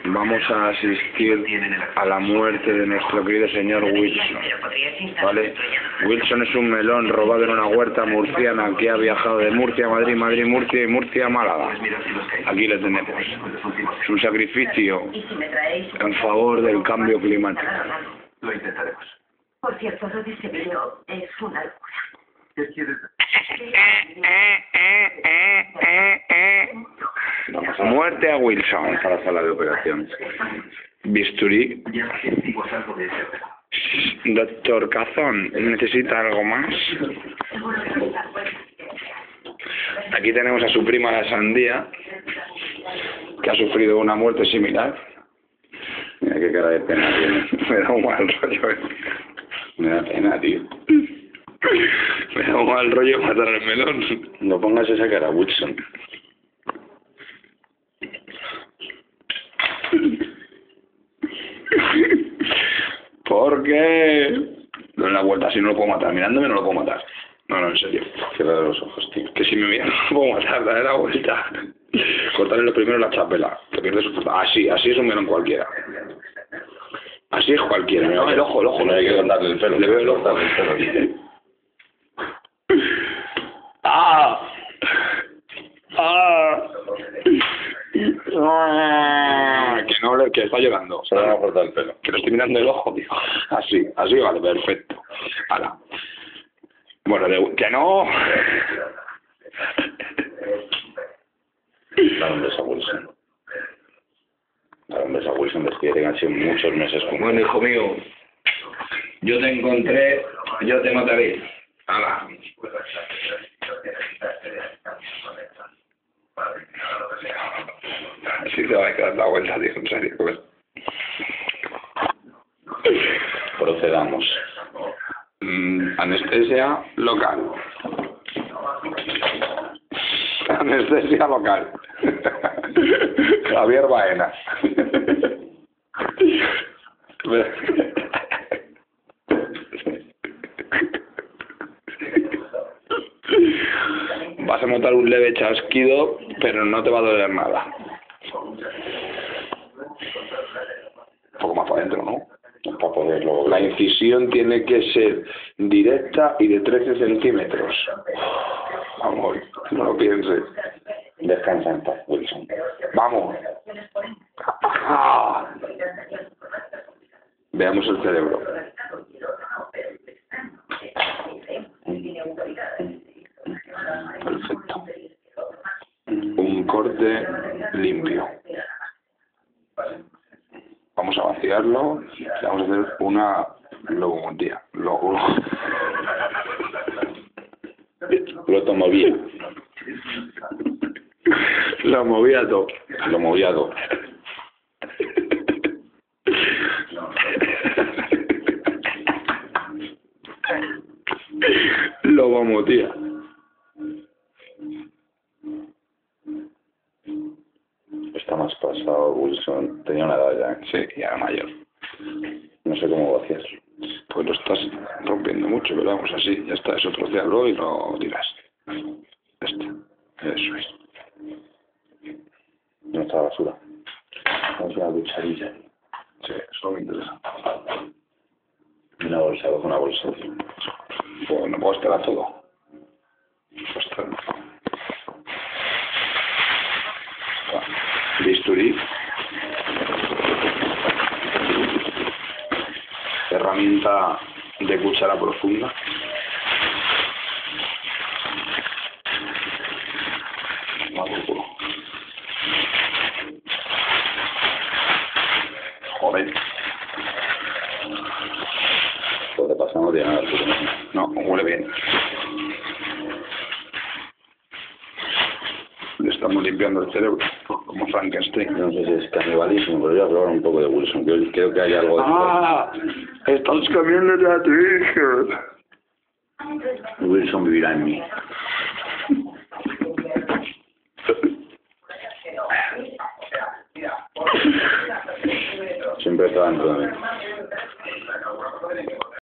vamos a asistir a la muerte de nuestro querido señor Wilson, ¿vale? Wilson es un melón robado en una huerta murciana que ha viajado de Murcia a Madrid, Madrid, Murcia y Murcia a Málaga. Aquí le tenemos. Es un sacrificio en favor del cambio climático. Lo intentaremos. Por cierto, lo de ese vídeo es una locura. ¿Qué quieres Muerte a Wilson. Vamos a la sala de operaciones. Bisturí. Ya es algo de ese. Doctor Cazón, ¿necesita algo más? Aquí tenemos a su prima la sandía, que ha sufrido una muerte similar. Mira qué cara de pena tiene. Me da un mal rollo. Me da pena, tío. Me da un mal rollo matar al melón. No pongas esa cara, Wilson. ¿Por qué? No en la vuelta, si no lo puedo matar. Mirándome no lo puedo matar. No, en serio. Cierra los ojos, tío. Que si me mira no lo puedo matar, dale la vuelta. Cortarle lo primero la chapela, que pierde su fuerza. Así es un melón cualquiera. Así es cualquiera. No, el ojo. No hay que cortarle el pelo. Le veo el ojo. Cortarle el pelo, tío. ¡Ah! ¡Ah! Que no, que está llorando. Se le va a cortar el pelo. Que le estoy mirando el ojo, tío. Así vale, perfecto. Hala. Bueno, que no. Dale un beso a Wilson. Dale un beso a Wilson, después que tengan sido muchos meses con... Bueno, hijo mío, yo te encontré, yo te mataré. Hala. Así se va a quedar la vuelta, tío, en serio. Procedamos. Anestesia local. Anestesia local. Javier Baena. Vas a notar un leve chasquido, pero no te va a doler nada. Un poco más para adentro, ¿no? Para poderlo... La incisión tiene que ser directa y de 13 centímetros. Vamos, no lo pienses. Descansa en paz, Wilson. Vamos. Ah. Veamos el cerebro. Perfecto. Un corte limpio. Vamos a vaciarlo. Vamos a hacer una logometría. Lotomovía. Lo movía todo. Lo moviado. Logomotía. Está más pasado, Wilson. Tenía una edad ya. Sí, ya era mayor. No sé cómo vaciar. Pues lo estás rompiendo mucho, pero vamos así. Ya está, eso trocearlo y lo tiras. Eso es. No está la basura. Vamos a una cucharilla. Sí, eso me interesa. Una bolsa, coge una bolsa. Pues no puedo esperar todo. Ostras. Bisturí. Herramienta de cuchara profunda. Joder. Lo que pasa no tiene nada. No, huele bien. Le estamos limpiando el cerebro, como Frankenstein. No sé si es canibalismo, pero voy a probar un poco de Wilson. Yo creo que hay algo de... ¡Ah! ¡Estás comiendo a tu hijo! Wilson vivirá en mí. Siempre está dentro de mí.